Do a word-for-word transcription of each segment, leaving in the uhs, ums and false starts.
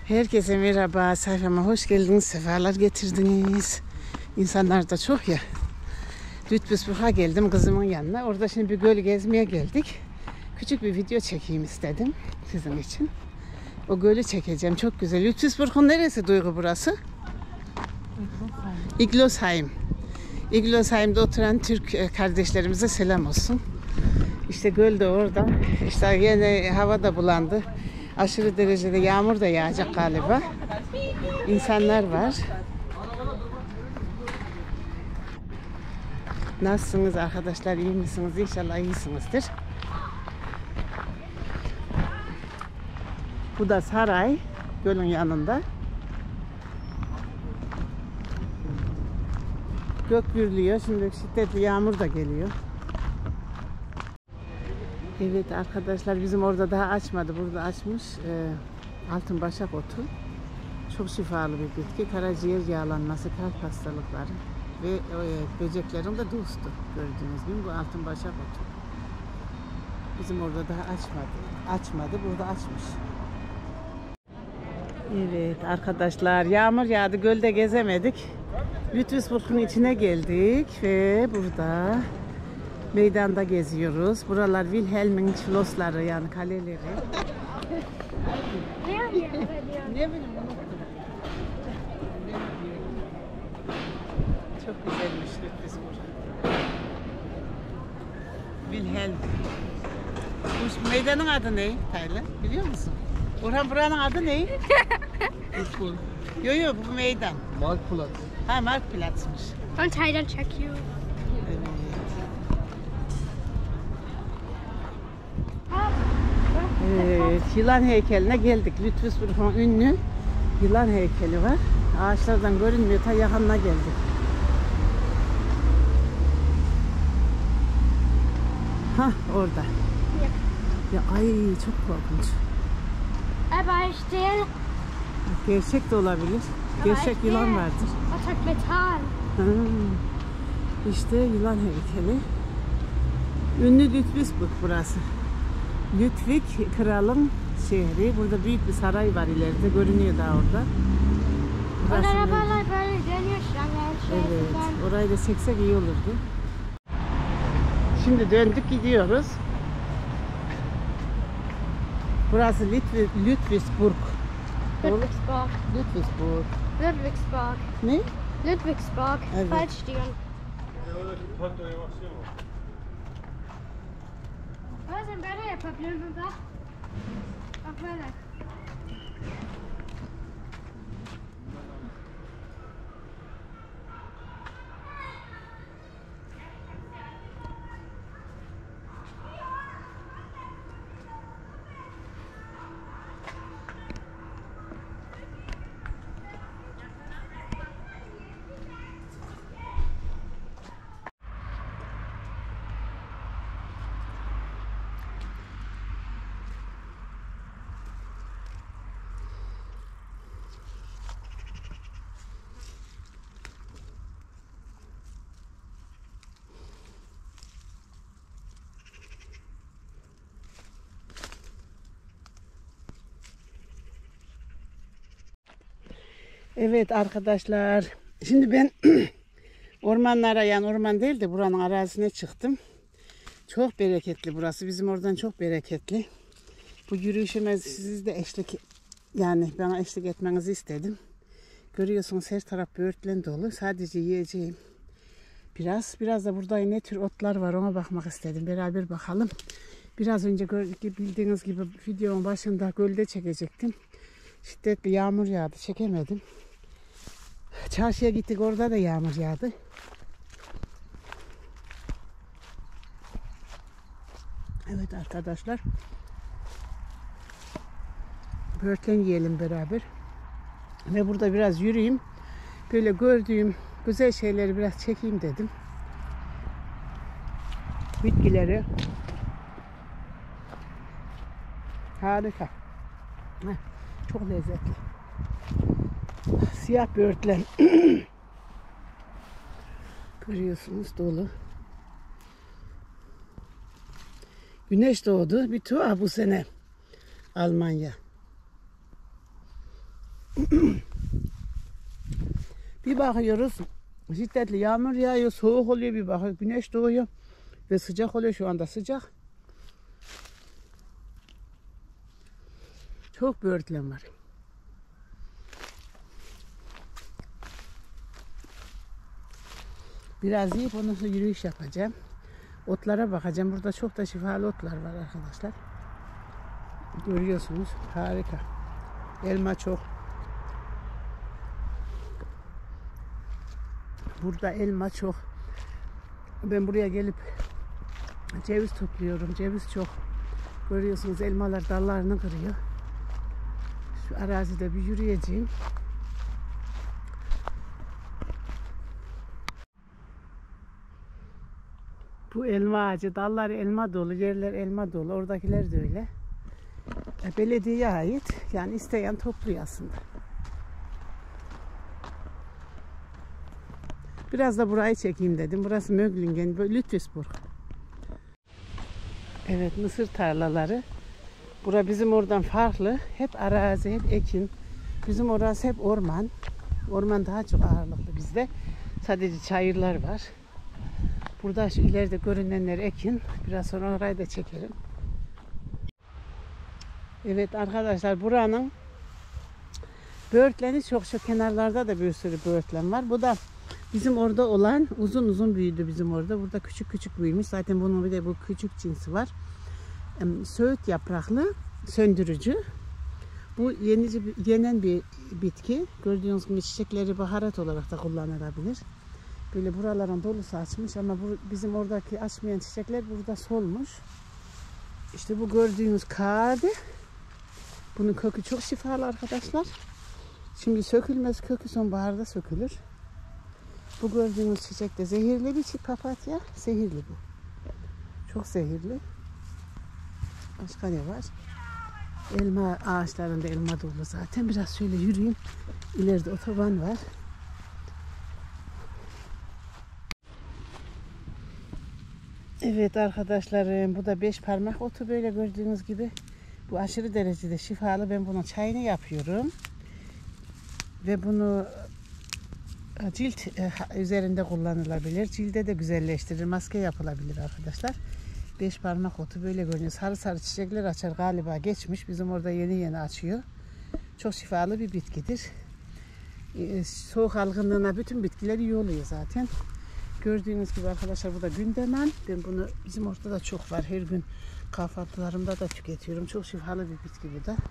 Herkese merhaba, sayfama hoş geldiniz, sefalar getirdiniz. İnsanlar da çok ya. Lütfüsburg'a geldim kızımın yanına. Orada şimdi bir göl gezmeye geldik. Küçük bir video çekeyim istedim sizin için. O gölü çekeceğim, çok güzel. Lütfüsburg'un neresi Duygu burası? İglosheim. İglosheim'de oturan Türk kardeşlerimize selam olsun. İşte göl de orada. İşte yine hava da bulandı. Aşırı derecede yağmur da yağacak galiba. İnsanlar var. Nasılsınız arkadaşlar? İyi misiniz? İnşallah iyisinizdir. Bu da saray. Gölün yanında. Gök gürlüyor. Şimdi şiddetli yağmur da geliyor. Evet arkadaşlar, bizim orada daha açmadı. Burada açmış. E, altın başak otu. Çok şifalı bir bitki. Karaciğer yağlanması, kalp hastalıkları ve e, böceklerin de dostu. Gördüğünüz gibi bu altın başak otu. Bizim orada daha açmadı. Açmadı. Burada açmış. Evet arkadaşlar, yağmur yağdı. Gölde gezemedik. Lütfüsburg'un içine geldik ve burada meydanda geziyoruz. Buralar Wilhelm'in Schlossları, yani kaleleri. Ne bileyim. Çok güzelmiş Lütfüsburg. Wilhelm. Bu meydanın adı ne Taylan? Biliyor musun? Orhan, buranın adı ne? Yo yo, bu meydan. Marktplatz. Ha, Marktplatz'mış. On Taylan çekiyor. Evet. Evet, yılan heykeline geldik. Lütfüsburg'un ünlü yılan heykeli var. Ağaçlardan görünmüyor, ta yakınına geldik. Hah, orada. Ya ay, çok korkunç. Aber işte Gerçek de olabilir. Gerçek yılan vardır. Atak metal. Hmm. İşte yılan heykeli. Ünlü Lütfüsburg burası. Ludwig kralın şehri. Burada büyük bir saray var ileride. Görünüyor daha orada. Und arabalar böyle dönüyor şuralar. Evet. Orayı da çeksek iyi olurdu. Şimdi döndük gidiyoruz. Burası Lütv- Lütfüsburg. Ludwigsburg. Lütfüsburg. Ludwigsburg. Ne? Ludwigsburg. Evet. Falsch diyorum. Bazen böyle yapabiliyorum da. Bak böyle. Evet arkadaşlar, şimdi ben ormanlara, yani orman değil de buranın arazisine çıktım. Çok bereketli burası, bizim oradan çok bereketli. Bu yürüyüşüme siz de eşlik, yani bana eşlik etmenizi istedim. Görüyorsunuz her taraf böğürtlen dolu, sadece yiyeceğim biraz. Biraz da burada ne tür otlar var ona bakmak istedim, beraber bakalım. Biraz önce bildiğiniz gibi videonun başında gölde çekecektim. Şiddetli yağmur yağdı, çekemedim. Çarşıya gittik, orada da yağmur yağdı. Evet arkadaşlar, böğürtlen yiyelim beraber. Ve burada biraz yürüyeyim. Böyle gördüğüm güzel şeyleri biraz çekeyim dedim. Bitkileri. Harika. Heh, çok lezzetli. Siyah böğürtlen. Görüyorsunuz, dolu. Güneş doğdu. Bir tuhaf bu sene Almanya. Bir bakıyoruz şiddetli yağmur yağıyor, soğuk oluyor, bir bakıyoruz güneş doğuyor ve sıcak oluyor. Şu anda sıcak. Çok böğürtlen var. Biraz yiyip ondan sonra yürüyüş yapacağım. Otlara bakacağım. Burada çok da şifalı otlar var arkadaşlar. Görüyorsunuz. Harika. Elma çok. Burada elma çok. Ben buraya gelip ceviz topluyorum. Ceviz çok. Görüyorsunuz elmalar dallarını kırıyor. Şu arazide bir yürüyeceğim. Bu elma ağacı, dalları elma dolu, yerler elma dolu. Oradakiler de öyle. Belediyeye ait. Yani isteyen topluyor aslında. Biraz da burayı çekeyim dedim. Burası Möglingen, Lütfüsburg. Evet, mısır tarlaları. Bura bizim oradan farklı. Hep arazi, hep ekin. Bizim orası hep orman. Orman daha çok ağırlıklı bizde. Sadece çayırlar var. Burada şu ileride görünenler ekin. Biraz sonra orayı da çekerim. Evet arkadaşlar, buranın böğürtleni çok çok, kenarlarda da bir sürü böğürtlen var. Bu da bizim orada olan, uzun uzun büyüdü bizim orada. Burada küçük küçük büyümüş. Zaten bunun bir de bu küçük cinsi var. Söğüt yapraklı, söndürücü. Bu yenici, yenen bir bitki. Gördüğünüz gibi çiçekleri baharat olarak da kullanılabilir. Böyle buraların dolusu açmış ama bu, bizim oradaki açmayan çiçekler burada solmuş. İşte bu gördüğünüz kağıdı. Bunun kökü çok şifalı arkadaşlar. Şimdi sökülmez, kökü sonbaharda sökülür. Bu gördüğünüz çiçek de zehirli bir papatya. Zehirli bu. Çok zehirli. Başka ne var? Elma ağaçlarında elma dolu zaten. Biraz şöyle yürüyeyim. İleride otoban var. Evet arkadaşlarım, bu da beş parmak otu, böyle gördüğünüz gibi. Bu aşırı derecede şifalı. Ben bunun çayını yapıyorum. Ve bunu cilt üzerinde kullanılabilir. Cilde de güzelleştirir. Maske yapılabilir arkadaşlar. Beş parmak otu böyle görünüyor. Sarı sarı çiçekler açar, galiba geçmiş. Bizim orada yeni yeni açıyor. Çok şifalı bir bitkidir. Ee, soğuk algınlığına bütün bitkiler iyi oluyor zaten. Gördüğünüz gibi arkadaşlar, bu da gündeman. Ben bunu, bizim orada da çok var. Her gün kahvaltılarımda da tüketiyorum. Çok şifalı bir bitki bu da.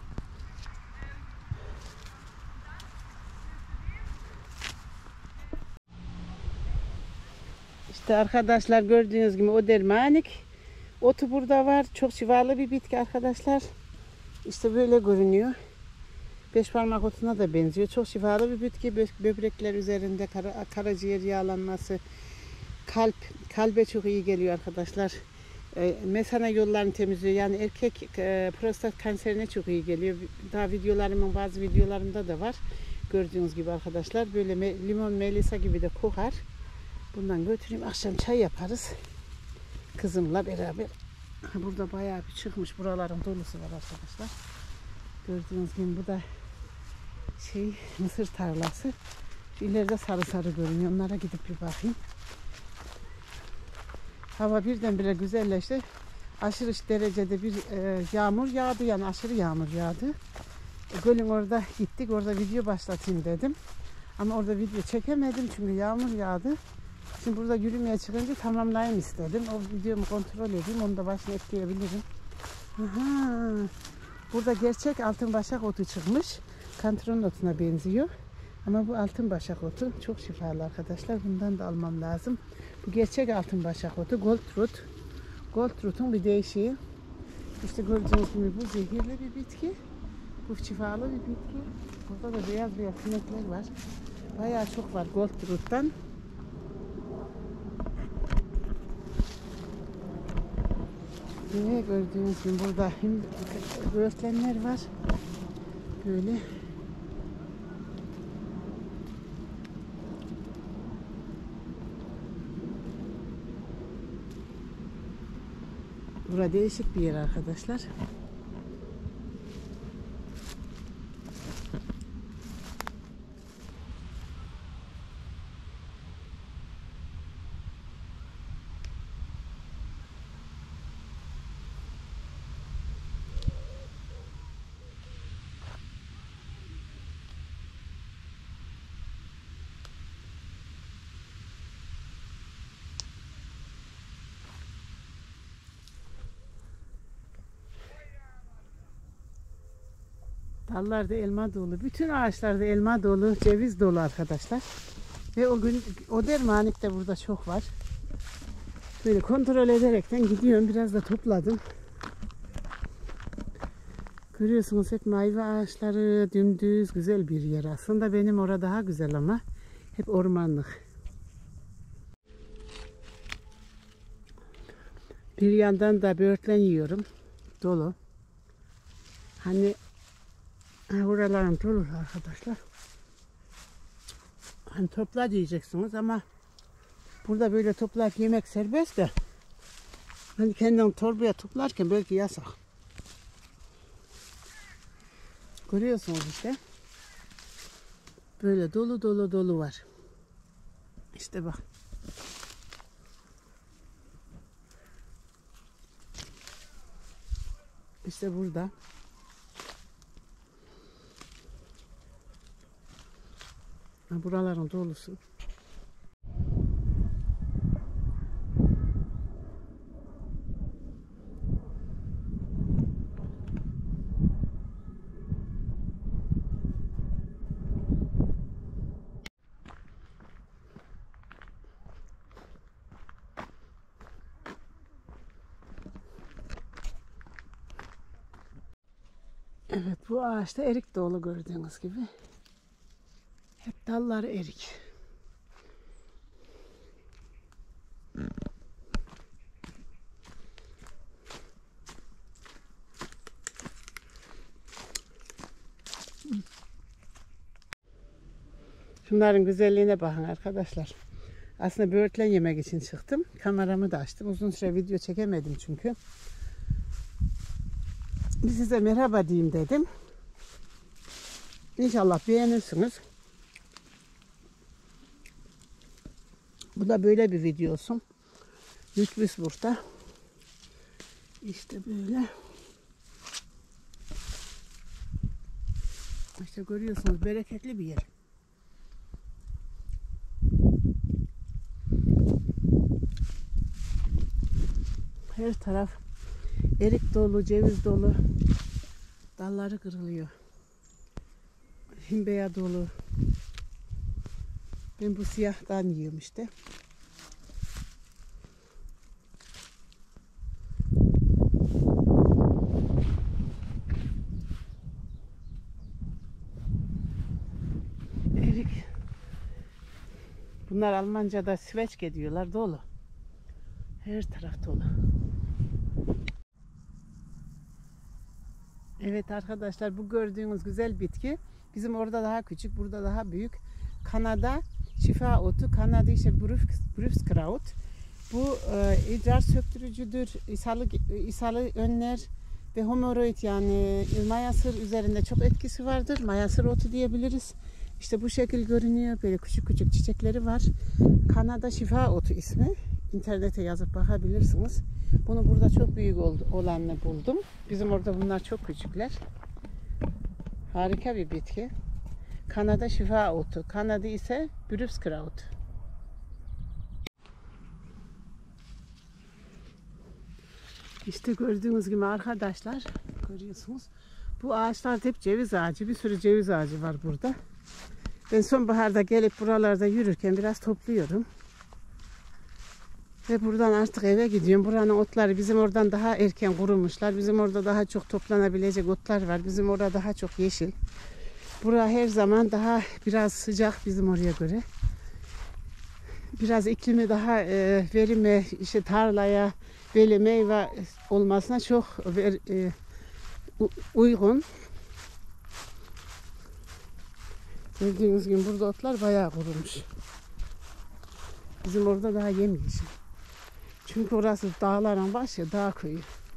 İşte arkadaşlar, gördüğünüz gibi o dermanik otu burada var. Çok şifalı bir bitki arkadaşlar. İşte böyle görünüyor. Beş parmak otuna da benziyor. Çok şifalı bir bitki. Böbrekler üzerinde kara, karaciğer yağlanması, kalp, kalbe çok iyi geliyor arkadaşlar. E, mesane yollarını temizliyor. Yani erkek e, prostat kanserine çok iyi geliyor. Daha videolarımın, bazı videolarımda da var. Gördüğünüz gibi arkadaşlar. Böyle me, limon, melisa gibi de kokar. Bundan götüreyim. Akşam çay yaparız. Kızımla beraber. Burada bayağı bir çıkmış. Buraların dolusu var arkadaşlar. Gördüğünüz gibi bu da şey, mısır tarlası. Şu ileride sarı sarı görünüyor. Onlara gidip bir bakayım. Hava birdenbire güzelleşti. Aşırı derecede bir e, yağmur yağdı. Yani aşırı yağmur yağdı. E, gölün orada gittik. Orada video başlatayım dedim. Ama orada video çekemedim çünkü yağmur yağdı. Şimdi burada yürümeye çıkınca tamamlayayım istedim. O videomu kontrol edeyim. Onu da başına ekleyebilirim. Aha. Burada gerçek altın başak otu çıkmış. Kantron otuna benziyor. Ama bu altın başak otu çok şifalı arkadaşlar. Bundan da almam lazım. Bu gerçek altın başak otu. Goldroot. Goldroot'un bir değişiği. İşte gördüğünüz gibi bu zehirli bir bitki. Bu şifalı bir bitki. Burada da beyaz beyaz sinekler var. Bayağı çok var Goldroot'tan. Ve gördüğünüz gibi burada hem böğürtlenler var. Böyle. Burada değişik bir yer arkadaşlar. Dallarda elma dolu. Bütün ağaçlarda elma dolu, ceviz dolu arkadaşlar. Ve o gün o dermanik de burada çok var. Böyle kontrol ederekten gidiyorum. Biraz da topladım. Görüyorsunuz hep meyve ağaçları, dümdüz güzel bir yer. Aslında benim orada daha güzel ama hep ormanlık. Bir yandan da böğürtlen yiyorum. Dolu. Hani buralarım dolu arkadaşlar. Hani topla diyeceksiniz ama burada böyle toplayıp yemek serbest de hani kendin torbaya toplarken belki yasak. Görüyorsunuz işte. Böyle dolu dolu dolu var. İşte bak. İşte burada. Buraların dolusu. Evet, bu ağaçta erik dolu gördüğünüz gibi. Hep dalları erik. Şunların güzelliğine bakın arkadaşlar. Aslında böğürtlen yemek için çıktım. Kameramı da açtım. Uzun süre video çekemedim çünkü. Bir size merhaba diyeyim dedim. İnşallah beğenirsiniz. Bu da böyle bir video olsun. Lütfüs burada. İşte böyle. İşte görüyorsunuz bereketli bir yer. Her taraf erik dolu, ceviz dolu. Dalları kırılıyor. Himbeya dolu. Ben bu siyahtan yiyorum işte. Erik. Bunlar Almanca'da Zwetschge diyorlar. Dolu. Her taraf dolu. Evet arkadaşlar, bu gördüğünüz güzel bitki bizim orada daha küçük, burada daha büyük. Kanada şifa otu, Kanada işte Bruskraut. Bu e, idrar söktürücüdür, ishalı, ishalı önler ve hemoroid yani mayasır üzerinde çok etkisi vardır. Mayasır otu diyebiliriz. İşte bu şekil görünüyor. Böyle küçük küçük çiçekleri var. Kanada şifa otu ismi. İnternete yazıp bakabilirsiniz. Bunu burada çok büyük olanını buldum. Bizim orada bunlar çok küçükler. Harika bir bitki. Kanada şifa otu. Kanada ise Bruskraut. İşte gördüğünüz gibi arkadaşlar, görüyorsunuz. Bu ağaçlar hep ceviz ağacı. Bir sürü ceviz ağacı var burada. Ben sonbaharda gelip buralarda yürürken biraz topluyorum. Ve buradan artık eve gidiyorum. Buranın otları bizim oradan daha erken kurumuşlar. Bizim orada daha çok toplanabilecek otlar var. Bizim orada daha çok yeşil. Bura her zaman daha biraz sıcak bizim oraya göre. Biraz iklimi daha e, verime, işte tarlaya, böyle meyve olmasına çok ver, e, uygun. Gördüğünüz gibi burada otlar bayağı kurumuş. Bizim orada daha yemyeşil. Çünkü orası dağların başı, dağ köyü.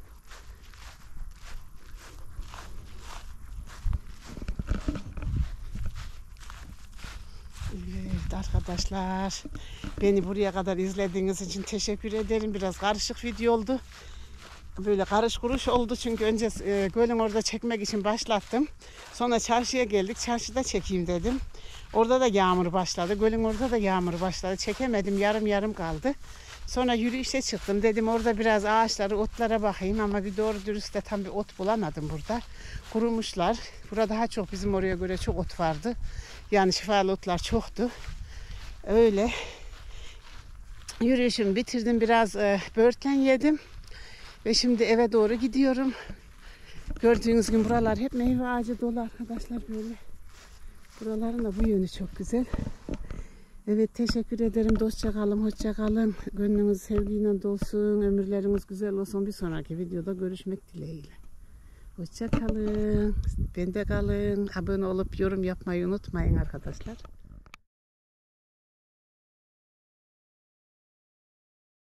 Evet arkadaşlar, beni buraya kadar izlediğiniz için teşekkür ederim. Biraz karışık video oldu. Böyle karış kuruş oldu çünkü önce e, gölün orada çekmek için başlattım. Sonra çarşıya geldik. Çarşıda çekeyim dedim. Orada da yağmur başladı. Gölün orada da yağmur başladı. Çekemedim. Yarım yarım kaldı. Sonra yürüyüşe çıktım. Dedim orada biraz ağaçları, otlara bakayım ama bir doğru dürüst de tam bir ot bulamadım burada. Kurumuşlar. Burada daha çok, bizim oraya göre çok ot vardı. Yani şifalı otlar çoktu. Öyle. Yürüyüşümü bitirdim. Biraz e, böğürtlen yedim. Ve şimdi eve doğru gidiyorum. Gördüğünüz gibi buralar hep meyve ağacı dolu arkadaşlar böyle. Buraların da bu yönü çok güzel. Evet, teşekkür ederim. Dostça kalın, hoşça kalın. Gönlünüz sevgiyle dolsun, ömürleriniz güzel olsun. Bir sonraki videoda görüşmek dileğiyle. Hoşça kalın. Bende kalın. Abone olup yorum yapmayı unutmayın arkadaşlar.